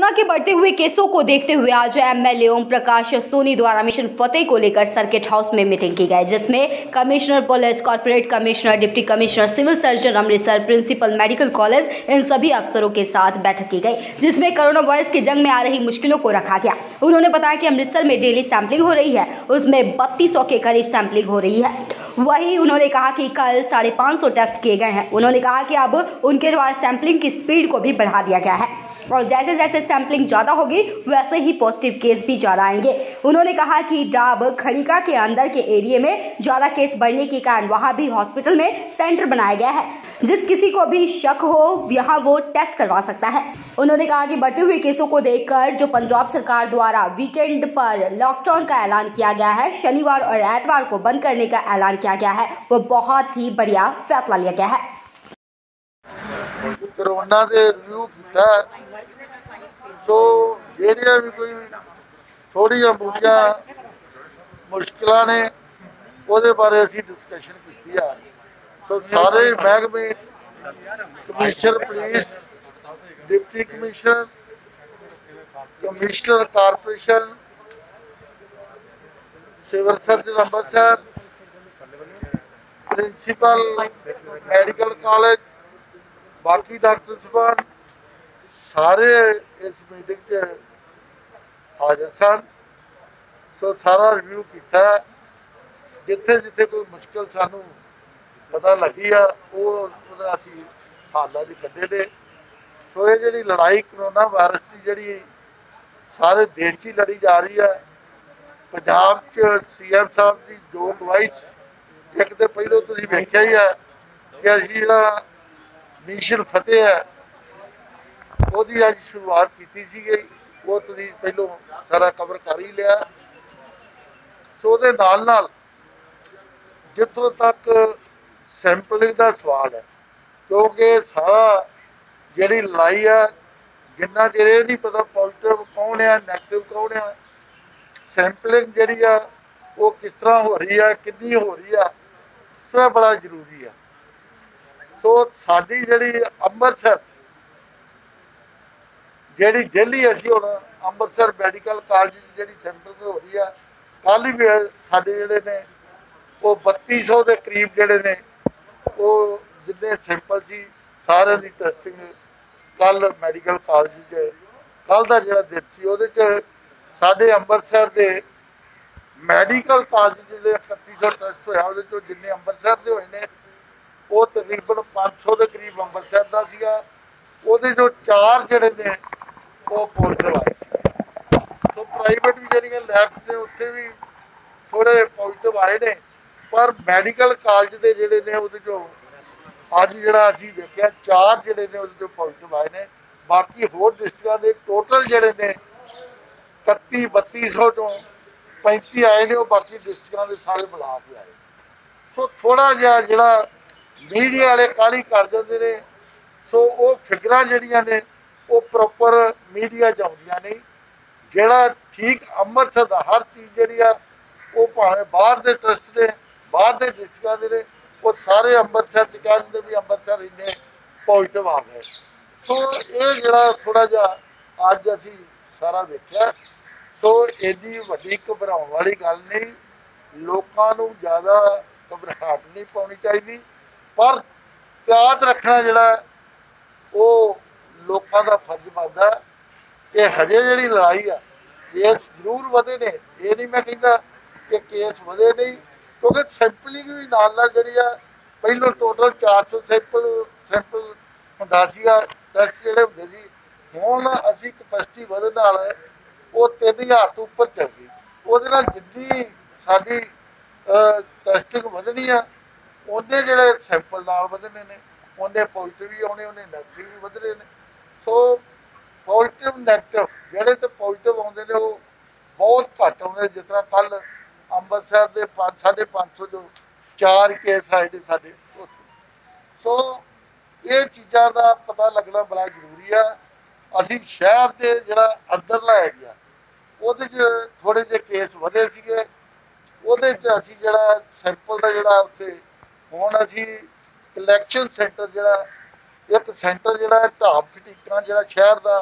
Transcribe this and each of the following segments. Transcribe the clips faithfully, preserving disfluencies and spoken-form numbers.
Corona के बढ़ते हुए केसों को देखते हुए आज एमएलए ओम प्रकाश सोनी द्वारा मिशन फतेह को लेकर सर्किट हाउस में मीटिंग की गई, जिसमें commissioner police, corporate commissioner, deputy commissioner, civil surgeon Amritsar, principal medical college, इन सभी अफसरों के साथ बैठक की गई, जिसमें कोरोना वायरस की जंग में आ रही मुश्किलों को रखा गया। उन्होंने बताया कि अमृतसर में डेली सैंपलिंग हो रही है, उसमें बत्तीस सौ के करीब सैंपलिंग हो रही है। वहीं उन्होंने कहा कि कल साढ़े पाँच सौ टेस्ट किए गए हैं। उन्होंने कहा कि अब उनके द्वारा सैंपलिंग की स्पीड को भी बढ़ा दिया गया है और जैसे जैसे सैंपलिंग ज़्यादा होगी वैसे ही पॉजिटिव केस भी ज़्यादा आएंगे। उन्होंने कहा कि डाब खड़िका के अंदर के एरिया में ज़्यादा केस बढ़ने के कारण वहां भी हॉस्पिटल में सेंटर बनाया गया है, जिस किसी को भी शक हो यहाँ वो टेस्ट करवा सकता है। उन्होंने कहा कि बढ़ते हुए केसों को देखकर जो पंजाब सरकार द्वारा वीकेंड पर लॉकडाउन का ऐलान किया गया है, शनिवार और एतवार को बंद करने का ऐलान किया गया है, वो बहुत ही बढ़िया फैसला लिया गया है। कोरोना दे रिव्यू कीता सो ਜਿਹੜੀਆਂ भी कोई थोड़ियां बहुतियां मुश्किलां ने ਉਹਦੇ बारे ਅਸੀਂ डिस्कशन ਕੀਤੀ ਆ। सो सारे महकमे, commissioner police, deputy commissioner, commissioner corporation, civil surgeon Amritsar, principal medical college, बाकी डॉक्टर साहब सारे इस मीटिंग च हाजिर सन। सो सारा रिव्यू किया, जिथे जिथे कोई मुश्किल सानू पता लगी आ वो असी हल अज कढ़े ने। सो ये जी लड़ाई करोना वायरस की जी सारे देश ही लड़ी जा रही है। पंजाब च सी एम साहब की जो एडवाइस एक तो पहलों तुसीं वेख्या ही है कि असीं जिहड़ा मिशन फतेह है ਉਹਦੀ ਅੱਜ शुरुआत की सी गई, वो तुसीं पहलों सारा कवर कर ही लिया। सो ਉਹਦੇ ਨਾਲ ਨਾਲ जितों तक सैंपलिंग का सवाल है, क्योंकि सारा जी लड़ाई है जिन्ना चेर ये नहीं पता पॉजिटिव कौन है नैगेटिव कौन है, सैंपलिंग जी है वो किस तरह हो रही है, कितनी हो रही है, सो यह बड़ा जरूरी है। सो साडी जी अमृतसर जी डेली असी हम अमृतसर मैडिकल कॉलेज जी सैंपलिंग हो रही है, कल भी साढ़े जोड़े ने वो बत्ती सौ के करीब जोड़े ने वो जिन्ने सैंपल सी सारे की टेस्टिंग कल मैडिकल कॉलेज कल का जो दिन से वो साढ़े अमृतसर के मैडिकल कॉलेज जो इकती सौ टेस्ट होया वो जिन्ने अमृतसर के होए ने वो तकरीबन पाँच सौ के करीब अमृतसर का सीगा, वो जो चार जड़े ने वो पॉजिटिव आए। तो प्राइवेट भी जी लैब ने उत्थे भी थोड़े पॉजिटिव आए ने, पर मैडिकल कॉलेज के जोड़े ने वो जो अज जोड़ा असी देखा चार जोड़े ने वो पॉजिटिव आए ने। बाकी होर डिस्ट्रिक्टां के टोटल जोड़े ने इकती बत्ती सौ चों पैंती आए ने, वो बाकी डिस्ट्रिक्टां के सारे बुला के आए। सो थोड़ा जिहा जिहड़ा मीडिया वाले काहली कर जाते हैं, सो वो फिगरां जिहड़ियां ने वो प्रॉपर मीडिया च आउंदियां नहीं। जिहड़ा ठीक अमृतसर का हर चीज़ जिहड़ी आ वो भावें बाहर के ट्रस्ट ने बाहर के डिस्ट्रिक्टां दे ने वो सारे अमृतसर च कह दिंदे भी अमृतसर इन्ने पॉजिटिव आ गए। सो ये जिहड़ा थोड़ा जिहा अज असीं सारा वेख्या, सो एडी वड्डी घबराउण वाली गल नहीं, लोकां नूं ज़्यादा घबराहट नहीं पाउणी चाहीदी, पर त्याग रखना जिहड़ा वो लोगों का फर्ज बनता है कि हजे जी लड़ाई है केस जरूर वधे ने, ये नहीं मैं कहता कि केस वधे नहीं, क्योंकि सैंपलिंग भी नाल नाल जी है पहलों टोटल चार सौ सैंपल सैंपल होंदा सीगा टेस्ट जोड़े होंदे सी, हुण असीं कैपेसिटी वधण नाल वो तीन हज़ार तो उपर चल गई। ਉਹਦੇ ਨਾਲ जिन्नी साडी टेस्टिंग वधनी है उन्ने जिहड़े सैंपल नाल वधने ने, उन्ने पॉजिटिव भी आने, उन्ने नैगेटिव भी वधने ने। सो पॉजिटिव नैगेटिव जोड़े तो पॉजिटिव आते हैं वो बहुत घट आते, जिस तरह कल अमृतसर के पाँच साढ़े पाँच सौ जो चार केस आए थे साढ़े उत्थे। सो ये चीज़ों का पता लगना बड़ा जरूरी है। असी शहर के जोड़ा अंदरला है गया वो थोड़े जे केस वधे सीगे, ਉਹਦੇ 'ਚ ਅਸੀਂ ਜਿਹੜਾ ਸੈਂਪਲ ਦਾ ਜਿਹੜਾ ਉੱਥੇ ਹੁਣ ਅਸੀਂ ਕਲੈਕਸ਼ਨ ਸੈਂਟਰ ਜਿਹੜਾ ਇੱਕ ਸੈਂਟਰ ਜਿਹੜਾ ਢਾਬ ਖਟੀਕਾਂ ਜਿਹੜਾ ਸ਼ਹਿਰ ਦਾ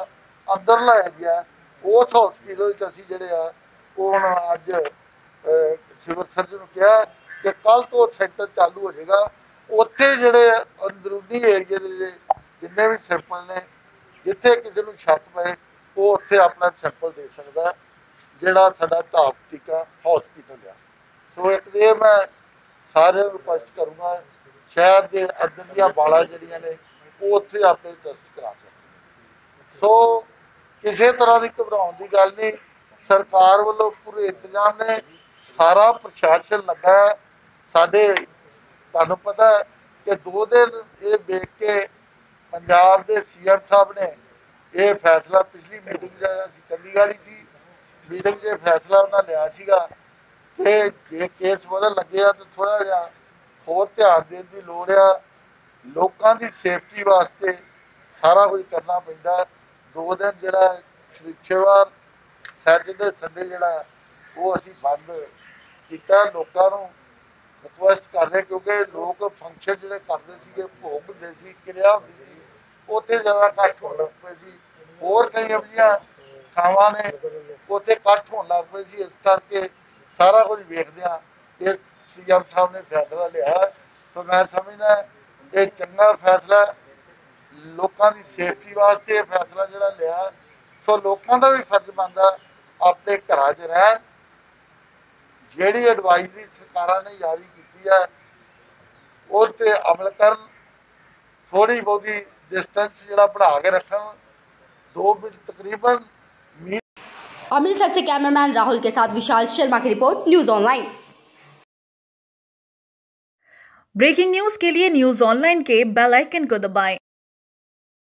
ਅੰਦਰਲਾ ਏਰੀਆ ਉਸ ਹਸਪੀਟਲ ਵਿੱਚ ਅਸੀਂ ਜਿਹੜੇ ਆ ਉਹ ਹੁਣ ਅੱਜ ਸਿਵਲ ਸਰਜਨ ਨੂੰ ਕਿਹਾ ਕਿ ਕੱਲ ਤੋਂ ਸੈਂਟਰ ਚਾਲੂ ਹੋ ਜਾਏਗਾ। ਉੱਥੇ ਜਿਹੜੇ ਅੰਦਰੂਨੀ ਏਰੀਏ ਦੇ ਜਿੰਨੇ ਵੀ ਸੈਂਪਲ ਨੇ ਜਿੱਥੇ ਕਿਸੇ ਨੂੰ ਸ਼ੱਕ ਪਏ ਉਹ ਉੱਥੇ ਆਪਣਾ ਸੈਂਪਲ ਦੇ ਸਕਦਾ, ਜਿਹੜਾ ਸਾਡਾ ਢਾਬ ਟੀਕਾ ਹਸਪੀਟਲ ਆ। ਸੋ ਇੱਕ ਇਹ ਮੈਂ ਸਾਰਿਆਂ ਨੂੰ ਰਿਕੁਐਸਟ ਕਰੂੰਗਾ ਸ਼ਹਿਰ ਦੇ ਅੰਦਰ ਦੀਆਂ ਬਾਲਾਂ ਜਿਹੜੀਆਂ ਨੇ ਉਹ ਉੱਥੇ ਆਪਣੇ ਟੈਸਟ ਕਰਾ ਸਕਣ। ਸੋ ਕਿਸੇ ਤਰ੍ਹਾਂ ਦੀ ਘਬਰਾਉਣ ਦੀ ਗੱਲ ਨਹੀਂ, ਸਰਕਾਰ ਵੱਲੋਂ ਪੂਰੇ ਇੰਤਜ਼ਾਮ ਨੇ, ਸਾਰਾ ਪ੍ਰਸ਼ਾਸਨ ਲੱਗਾ ਹੈ। ਸਾਡੇ ਤੁਹਾਨੂੰ ਪਤਾ ਹੈ ਕਿ ਦੋ ਦਿਨ ਇਹ ਵੇਖ ਕੇ ਪੰਜਾਬ ਦੇ ਸੀ ਐਮ ਸਾਹਿਬ ਨੇ ਇਹ ਫੈਸਲਾ ਪਿਛਲੀ ਮੀਟਿੰਗ 'ਚ ਅਸੀਂ ਚੰਡੀਗੜ੍ਹ ਸੀ ਮੀਟਿੰਗ 'ਚ ਫੈਸਲਾ ਉਹਨਾਂ ਲਿਆ ਸੀਗਾ ਕਿ ਜੇ ਕੇਸ ਵਧਣ ਲੱਗੇ ਆ ਤਾਂ ਥੋੜ੍ਹਾ ਜਿਹਾ ਹੋਰ ਧਿਆਨ ਦੇਣ ਦੀ ਲੋੜ ਆ। ਲੋਕਾਂ ਦੀ ਸੇਫਟੀ ਵਾਸਤੇ ਸਾਰਾ ਕੁਝ ਕਰਨਾ ਪੈਂਦਾ। ਦੋ ਦਿਨ ਜਿਹੜਾ ਸ਼ਨੀਵਾਰ ਸੈਟਰਡੇ ਸੰਡੇ ਜਿਹੜਾ ਉਹ ਅਸੀਂ ਬੰਦ ਕੀਤਾ। ਲੋਕਾਂ ਨੂੰ ਰਿਕੁਐਸਟ ਕਰ ਰਹੇ ਕਿਉਂਕਿ ਲੋਕ ਫੰਕਸ਼ਨ ਜਿਹੜੇ ਕਰਦੇ ਸੀਗੇ, ਭੋਗ ਹੁੰਦੇ ਸੀ, ਕਿਰਿਆ ਹੁੰਦੀ ਸੀ, ਉੱਥੇ ਜ਼ਿਆਦਾ ਇਕੱਠ ਹੋਣ ਲੱਗ ਪਏ ਸੀ। ਹੋਰ ਕਈ ਇਹੋ ਜਿਹੀਆਂ ਥਾਵਾਂ ਨੇ ਉੱਥੇ ਇਕੱਠ ਹੋਣ ਲੱਗ ਪਏ ਸੀ। ਇਸ ਕਰਕੇ ਸਾਰਾ ਕੁਝ ਵੇਖਦਿਆਂ ਇਹ ਸੀ ਐਮ ਸਾਹਿਬ ਨੇ ਫੈਸਲਾ ਲਿਆ। ਸੋ ਮੈਂ ਸਮਝਦਾ ਇਹ ਚੰਗਾ ਫੈਸਲਾ, ਲੋਕਾਂ ਦੀ ਸੇਫਟੀ ਵਾਸਤੇ ਇਹ ਫੈਸਲਾ ਜਿਹੜਾ ਲਿਆ। ਸੋ ਲੋਕਾਂ ਦਾ ਵੀ ਫਰਜ਼ ਬਣਦਾ ਆਪਣੇ ਘਰਾਂ 'ਚ ਰਹਿਣ। ਜਿਹੜੀ ਐਡਵਾਈਜ਼ਰੀ ਸਰਕਾਰਾਂ ਨੇ ਜਾਰੀ ਕੀਤੀ ਹੈ ਉਹ 'ਤੇ ਅਮਲ ਕਰਨ। ਥੋੜ੍ਹੀ ਬਹੁਤੀ डिस्टेंस जरा बढ़ा के रखना, दो मिनट तकरीबन। अमृतसर से कैमरामैन राहुल के साथ विशाल शर्मा की report, news online. Breaking news के लिए न्यूज ऑनलाइन के बेल आइकन को दबाएं